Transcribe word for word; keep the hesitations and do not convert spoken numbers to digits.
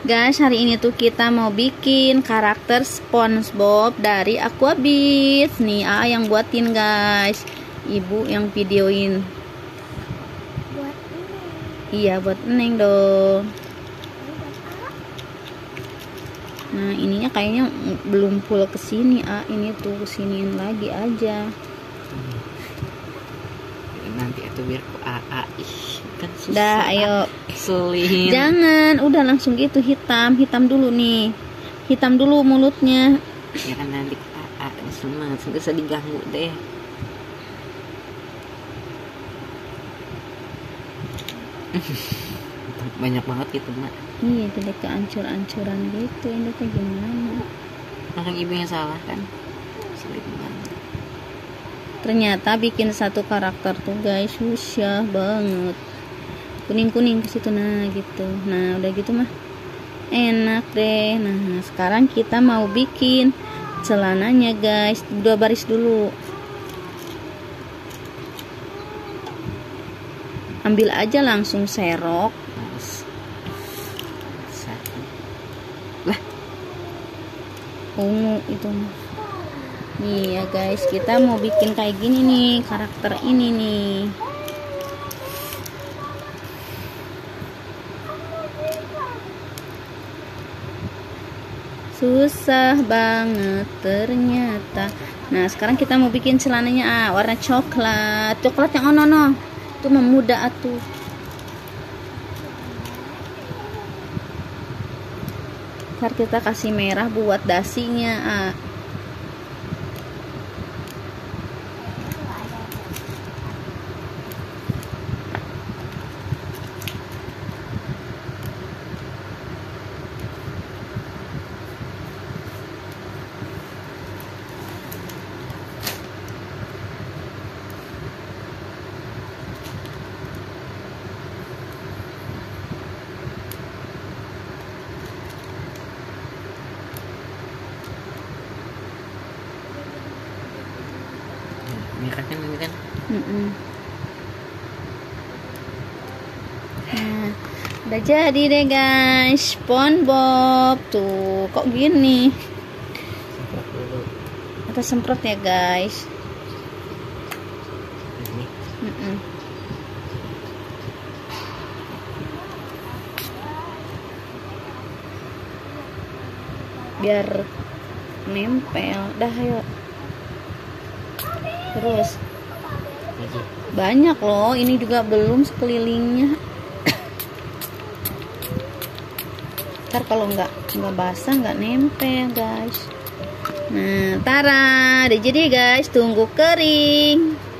Guys, hari ini tuh kita mau bikin karakter SpongeBob dari Aquabits. Nih, A yang buatin guys. Ibu yang videoin. Buat ini. Iya, buat Neng dong. Nah, ininya kayaknya belum full kesini, A. Ini tuh kesiniin lagi aja. Nanti itu biar ku A A ih kan susah. Dah, ayo. Sulit. Jangan, udah langsung gitu hitam, hitam dulu nih. Hitam dulu mulutnya. Ya kan nanti ku A A semua, nggak usah diganggu deh. Banyak banget gitu mak. Iya, jadi keancur-ancuran gitu. Ini tuh gimana? Orang ibu yang salah kan. Sulit banget. Ternyata bikin satu karakter tuh guys susah banget. Kuning-kuning ke situ, nah gitu. Nah, udah gitu mah enak deh. Nah, sekarang kita mau bikin celananya guys. Dua baris dulu. Ambil aja langsung serok. Satu. Lah, Ungu itu. Nih ya guys, kita mau bikin kayak gini nih karakter ini nih. Susah banget ternyata. Nah, sekarang kita mau bikin celananya ah, warna coklat. Coklat yang ono no. Itu memuda atuh. Ntar kita kasih merah buat dasinya ah. merah kan ini kan. Mm-mm. Nah, udah jadi deh guys, SpongeBob tuh. Kok gini? Semprot dulu. Kita semprot ya guys. Ini. Mm-mm. Biar nempel. Dah ayo. Terus Lagi. banyak loh, ini juga belum sekelilingnya. Ntar kalau nggak nggak basah nggak nempel guys. Nah, tara, udah jadi guys, tunggu kering.